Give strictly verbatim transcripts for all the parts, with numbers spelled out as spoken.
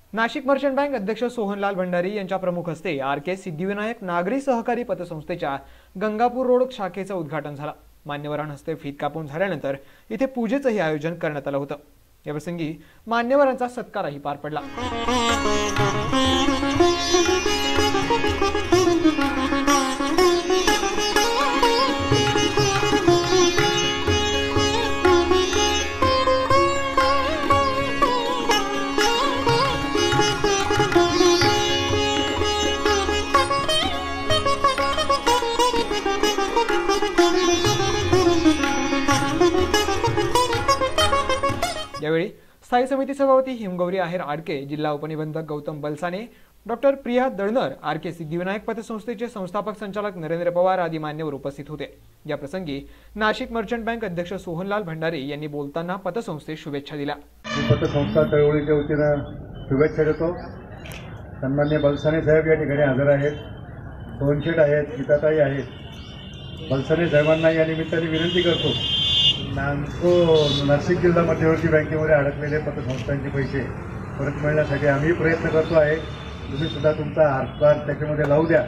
Nashik merchant bank अध्यक्ष सोहनलाल भंडारी यांच्या प्रमुख हस्ते आर के सिद्धिविनायक नागरी सहकारी पतसंस्थेच्या गंगापूर रोड शाखेचं उद्घाटन झालं। मान्यवरांहस्ते फीत कापून झाल्यानंतर इथे पूजेचंही आयोजन करण्यात आलं होतं। याप्रसंगी मान्यवरांचा सत्कारही पार पडला। यावेळी स्थायी समिती सभापती हिमगौरी आहेर आडके, जिल्हा उपनिबंधक Gautam Balsane, doctor Priya Dalnar, R K Siddhivinayak पतसंस्थेचे संस्थापक संचालक नरेंद्र पवार आदी मान्यवर उपस्थित होते। या प्रसंगी नाशिक मर्चंट बँक अध्यक्ष सोहनलाल भंडारी यांनी बोलताना पतसंस्थेस शुभेच्छा दिल्या। पतसंस्था चळवळीच्या वतीनं शुभेच्छा देतो। सन्माननीय बलसाने साहेब या ठिकाणी हजर आहेत, सोनशेठ आहेत, गीताताई आहेत। बलसाने साहेबांना या निमित्ताने विनंती करतो, नामको नाशिक जिल्हा मध्यवर्ती बँकेमध्ये अडकलेले पतसंस्थांचे पैसे परत मिळण्यासाठी आम्ही प्रयत्न करतो आहे। तुम्ही सुद्धा तुमचा हातभार त्याच्यामध्ये लावू द्या।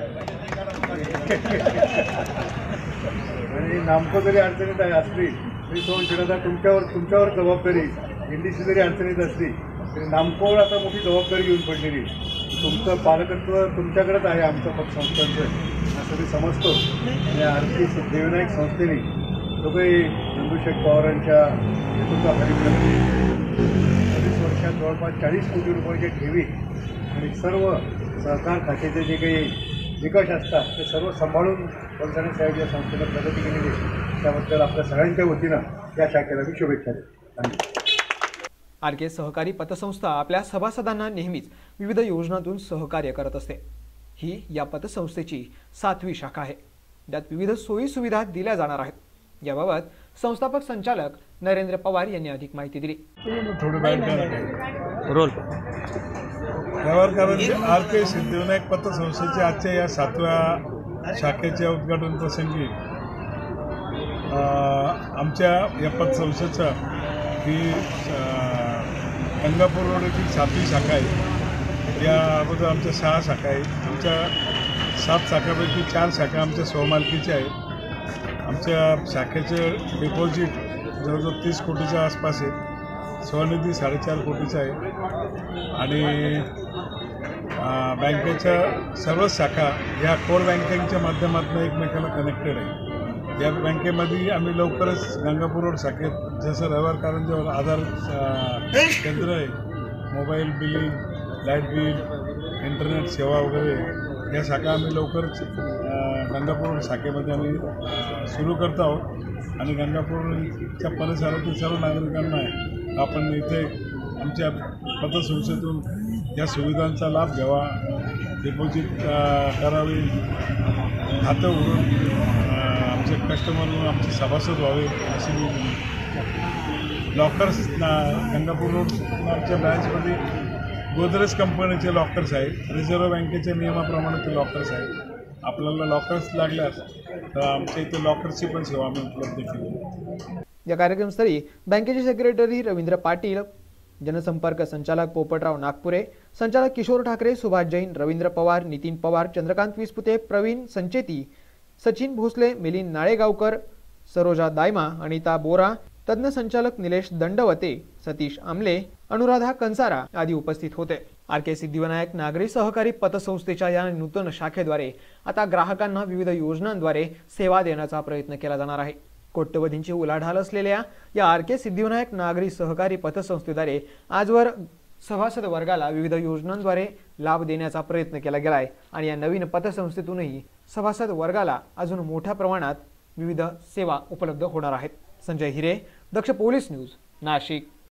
आणि नामको जरी अडचणीत असली तरी सोनशेठा तुमच्यावर तुमच्यावर जबाबदारी, एनडीसी जरी अडचणीत असली तरी नामकोवर आता मोठी जबाबदारी घेऊन पडलेली। तुमचं पालकत्व तुमच्याकडेच आहे आमचं पतसंस्थांचं, असं मी समजतो। आणि आर के सिद्धिविनायक संस्थेने दोघेही नंदुशेठ पवारांच्या नेतृत्वाखाली वीस वर्षात जवळपास चाळीस कोटी रुपयाच्या ठेवी आणि सर्व सहकार खात्याचे जे काही निकष असतात ते सर्व सांभाळून बलसाने साहेब या संस्थेला प्रगती केलेली आहे। त्याबद्दल आपल्या सगळ्यांच्या वतीनं या शाखेला मी शुभेच्छा देतो। आर के सहकारी पतसंस्था आपल्या सभासदांना नेहमीच विविध योजनांतून सहकार्य करत असते। ही या पतसंस्थेची सातवी शाखा आहे, ज्यात विविध सोयी सुविधा दिल्या जाणार आहेत। याबाबत संस्थापक संचालक नरेंद्र पवार यांनी अधिक माहिती दिली। रोल आर के सिद्धिविनायक पतसंस्थेच्या आजच्या या सातव्या शाखेच्या उद्घाटन प्रसंगी आमच्या या पतसंस्थेचा ही गंगापूर रोड येथील सातवी शाखा आहे। या अगोदर आमच्या सहा शाखा आहेत। आमच्या सात शाखापैकी चार शाखा आमच्या स्वमालकीच्या आहेत। आमच्या शाखेचे डिपॉझिट जवळजवळ तीस कोटीच्या आसपास आहे, स्वनिधी साडेचार कोटीचा आहे आणि बँकेच्या सर्व शाखा ह्या कोर बँकिंगच्या माध्यमातून एकमेकाला कनेक्टेड आहे। या बँकेमध्ये आम्ही लवकरच गंगापूर रोड शाखेत जसं रविवार कारंजावर आधार केंद्र आहे, mobile billing, light bill, internet सेवा वगैरे या शाखा आम्ही लवकरच गंगापूर शाखेमध्ये आम्ही सुरू करत आहोत। आणि गंगापूरच्या परिसरातील सर्व नागरिकांना आपण इथे आमच्या पतसंस्थेतून या सुविधांचा लाभ घ्यावा, डिपॉझिट करावे, खातं उघडून आमचे कस्टमर म्हणून आमचे सभासद व्हावे अशी मी लॉकर्स गंगापूर रोडच्या ब्रँचमध्ये गोदरेज कंपनीचे लॉकर्स आहेत, रिझर्व्ह बँकेच्या नियमाप्रमाणे ते लॉकर्स आहेत। आपल्याला लॉकर्स लागल्यास तर आमच्या इथे लॉकर्सची पण सेवा आम्ही उपलब्ध केली। या कार्यक्रमस्थळी बँकेचे सेक्रेटरी रवींद्र पाटील, जनसंपर्क संचालक पोपटराव नागपुरे, संचालक किशोर ठाकरे, सुभाष जैन, रवींद्र पवार, नितीन पवार, चंद्रकांत विसपुते, प्रवीण संचेती, सचिन भोसले, मिलिंद नाळेगावकर, सरोजा दायमा, अनिता बोरा, तज्ञ संचालक निलेश दंडवते, सतीश आमले, अनुराधा कंसारा आदी उपस्थित होते। आर के सिद्धिविनायक नागरी सहकारी पतसंस्थेच्या या नूतन शाखेद्वारे आता ग्राहकांना विविध योजनांद्वारे सेवा देण्याचा प्रयत्न केला जाणार आहे। कोट्यवधींची उलाढाल असलेल्या या आर के सिद्धिविनायक नागरी सहकारी पतसंस्थेद्वारे आजवर सभासद वर्गाला विविध योजनांद्वारे लाभ देण्याचा प्रयत्न केला गेला आहे आणि या नवीन पतसंस्थेतूनही सभासद वर्गाला अजून मोठ्या प्रमाणात विविध सेवा उपलब्ध होणार आहेत। Sanjay Hire, Daksh police news, Nashik.